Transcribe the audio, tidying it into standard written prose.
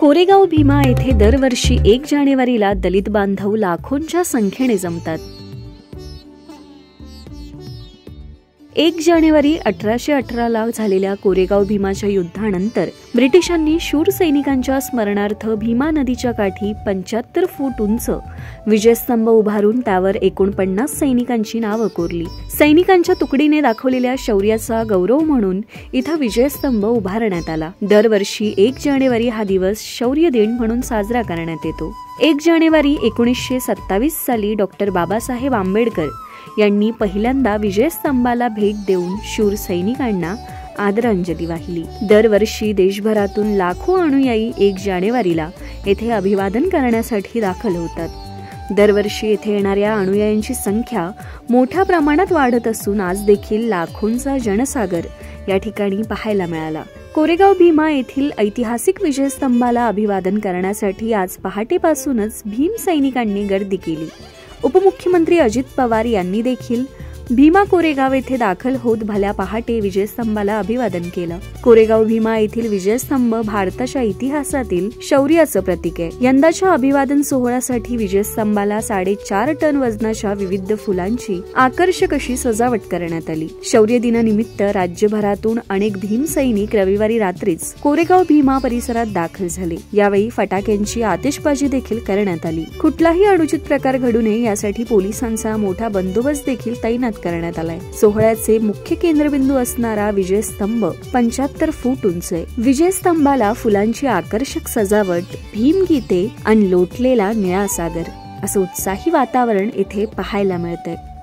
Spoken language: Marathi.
कोरेगाव भीमा येथे दरवर्षी 1 जानेवारीला दलित बांधव लाखोंच्या संख्येने जमतात। 1 जानेवारी 1818 झालेल्या कोरेगाव भीमाच्या युद्धानंतर ब्रिटिशांनी शूर सैनिकांच्या स्मरणार्थ भीमा नदीच्या काठी 75 फूट उंच विजयस्तंभ उभारून त्यावर 49 सैनिकांची नावं कोरली। सैनिकांच्या तुकडीने दाखवलेल्या शौर्याचा गौरव म्हणून इथं विजयस्तंभ उभारण्यात आला। दरवर्षी 1 जानेवारी हा दिवस शौर्य दिन म्हणून साजरा करण्यात येतो। 1 जानेवारी 1927 साली डॉक्टर बाबासाहेब आंबेडकर यांनी पहिल्यांदा विजयस्तंभाला भेट देऊन शूर सैनिकांना आदरांजली वाहिली। दरवर्षी देशभरातून लाखो अनुयायी 1 जानेवारीला येथे अभिवादन करण्यासाठी दाखल होतात। दरवर्षी येथे येणाऱ्या अनुयायांची संख्या मोठ्या प्रमाणात वाढत असून आज देखील लाखोंचा जनसागर या ठिकाणी पाहायला मिळाला। कोरेगाव भीमा येथील ऐतिहासिक विजयस्तंभाला अभिवादन करण्यासाठी आज पहाटेपासूनच भीम सैनिकांनी गर्दी केली। उपमुख्यमंत्री अजित पवार यांनी देखील भीमा कोरेगाव येथे दाखल होत भल्या पहाटे विजयस्तंभाला अभिवादन केलं। कोरेगाव भीमा येथील विजयस्तंभ भारताच्या इतिहासातील शौर्याचं प्रतीक आहे। यंदाच्या अभिवादन सोहळ्यासाठी विजयस्तंभाला 4.5 टन वजनाच्या विविध फुलांची आकर्षक अशी सजावट करण्यात आली। शौर्य दिनानिमित्त राज्यभरातून अनेक भीम सैनिक रविवारी रात्रीच कोरेगाव भीमा परिसरात दाखल झाले। यावेळी फटाक्यांची आतिषबाजी देखील करण्यात आली। कुठलाही अनुचित प्रकार घडू नये यासाठी पोलिसांचा मोठा बंदोबस्त देखील तैनात करण्यात आलाय। सोहळ्याचे मुख्य केंद्रबिंदू असणारा विजयस्तंभ 75 फूट उंच आहे। विजयस्तंभाला फुलांची आकर्षक सजावट, भीमगीते आणि लोटलेला निळा सागर असं उत्साही वातावरण येथे पाहायला मिळतंय।